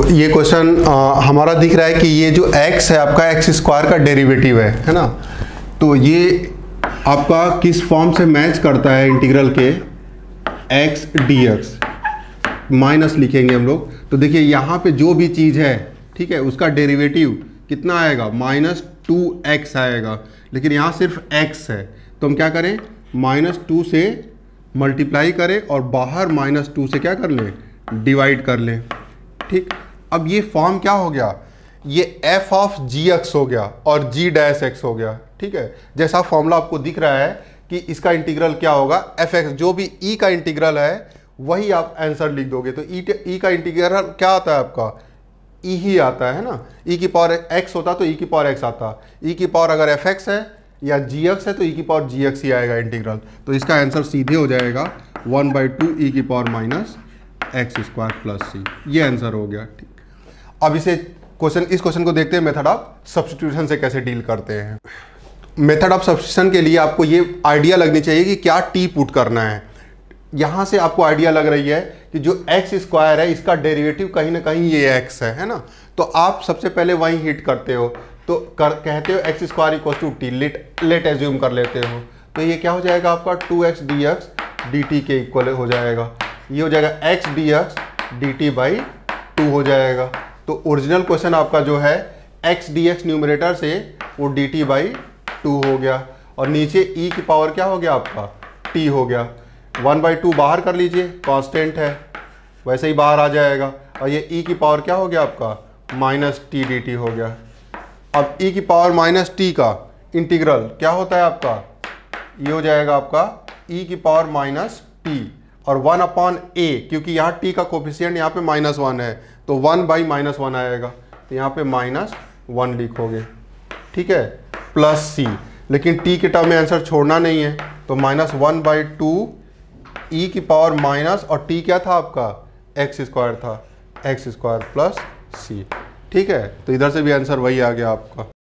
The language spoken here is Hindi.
ये क्वेश्चन हमारा दिख रहा है कि ये जो x है आपका एक्स स्क्वायर का डेरिवेटिव है ना। तो ये आपका किस फॉर्म से मैच करता है, इंटीग्रल के x dx माइनस लिखेंगे हम लोग। तो देखिए यहाँ पे जो भी चीज़ है, ठीक है, उसका डेरिवेटिव कितना आएगा, -2x आएगा, लेकिन यहाँ सिर्फ x है। तो हम क्या करें, -2 से मल्टीप्लाई करें और बाहर -2 से क्या कर लें, डिवाइड कर लें। ठीक, अब ये फॉर्म क्या हो गया, ये f ऑफ gx हो गया और g डैश x हो गया। ठीक है, जैसा फॉर्मूला आपको दिख रहा है कि इसका इंटीग्रल क्या होगा, fx, जो भी e का इंटीग्रल है वही आप आंसर लिख दोगे। तो e का इंटीग्रल क्या आता है आपका, e ही आता है ना। e की पावर x होता तो e की पावर x आता, e की पावर अगर fx है या gx है तो e की पावर gx ही आएगा इंटीग्रल। तो इसका आंसर सीधे हो जाएगा 1/2 e की power minus x square plus c, ये आंसर हो गया। ठीक, अब इस क्वेश्चन को देखते हैं मेथड ऑफ सब्स्टिट्यूशन से कैसे डील करते हैं। मेथड ऑफ सब्स्टिट्यूशन के लिए आपको ये आइडिया लगनी चाहिए कि क्या टी पुट करना है। यहाँ से आपको आइडिया लग रही है कि जो एक्स स्क्वायर है इसका डेरिवेटिव कहीं ना कहीं ये एक्स है ना। तो आप सबसे पहले वहीं हिट करते हो, तो कहते हो x square equal to t, let assume कर लेते हो। तो ये क्या हो जाएगा आपका 2x dx dt के इक्वल हो जाएगा। ये हो जाएगा x dx dt बाई 2 हो जाएगा। तो ओरिजिनल क्वेश्चन आपका जो है x dx न्यूमरेटर से वो dt बाई 2 हो गया, और नीचे e की पावर क्या हो गया आपका, t हो गया। 1/2 बाहर कर लीजिए, कांस्टेंट है, वैसे ही बाहर आ जाएगा। और ये e की पावर क्या हो गया आपका, -t dt हो गया। अब e की पावर -t का इंटीग्रल क्या होता है आपका, ये हो जाएगा आपका e की पावर -t और 1/a, क्योंकि यहाँ t का कोफिशिएंट यहाँ पे -1 है तो 1/-1 आएगा, तो यहाँ पे -1 लिखोगे। ठीक है, प्लस c, लेकिन t के टर्म में आंसर छोड़ना नहीं है, तो -1/2 e की पावर माइनस, और t क्या था आपका, एक्स स्क्वायर था, एक्स स्क्वायर प्लस c। ठीक है, तो इधर से भी आंसर वही आ गया आपका।